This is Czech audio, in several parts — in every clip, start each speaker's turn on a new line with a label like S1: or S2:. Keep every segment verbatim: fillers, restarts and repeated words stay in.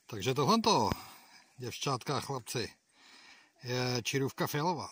S1: Takže tohleto, děvčátka a chlapci, je čirůvka fialová.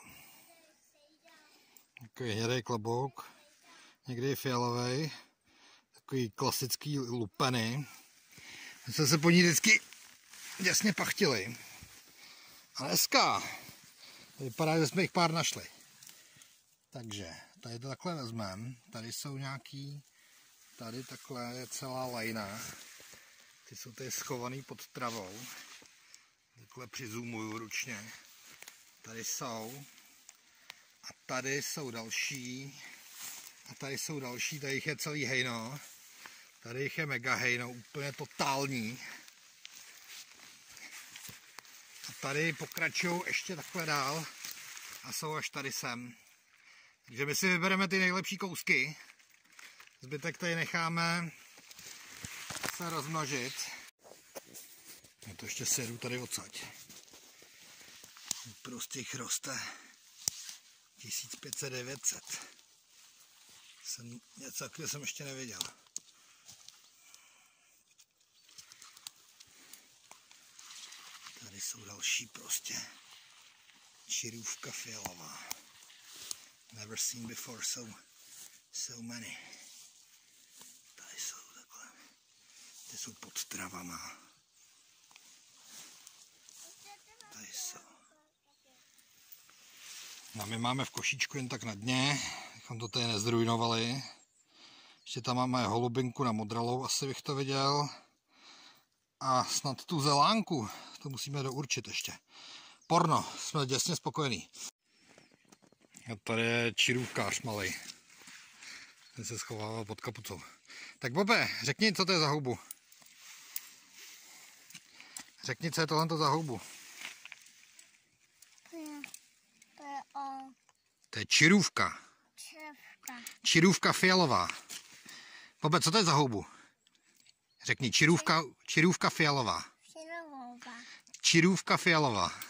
S1: Takový hnědý klobouk, někdy je fialový, takový klasický lupeny. My jsme se po ní vždycky děsně pachtili. A dneska vypadá, že jsme jich pár našli. Takže tady to takhle vezmeme, tady jsou nějaký, tady takhle je celá lajna. Ty jsou tady schovaný pod travou. Takhle přizumuju ručně. Tady jsou. A tady jsou další. A tady jsou další, tady jich je celý hejno. Tady jich je mega hejno, úplně totální. A tady pokračují ještě takhle dál. A jsou až tady sem. Takže my si vybereme ty nejlepší kousky. Zbytek tady necháme se rozmnožit. Já to ještě sedu tady odsaď. Prostě jich roste tisíc pět set devět set. Jsem něco takového jsem ještě neviděl. Tady jsou další prostě. Čirůvka fialová. Never seen before so, so many. Tady jsou takhle. Ty jsou pod travama. Tady jsou. No my máme v košíčku jen tak na dně, abychom to tady nezdrujnovali. Ještě tam máme holubinku na modralou, asi bych to viděl. A snad tu zelánku, to musíme dourčit ještě. Porno, jsme děsně spokojení. A tady je čirůvkář malej. Ten se schovával pod kapucou. Tak Bobe, řekni, co to je za houbu. Řekni, co je tohle za houbu.
S2: To je, to je, o...
S1: to je čirůvka.
S2: Čirůvka.
S1: Čirůvka fialová. Bobe, co to je za houbu? Řekni, čirůvka, čirůvka fialová.
S2: Fialová.
S1: Čirůvka fialová.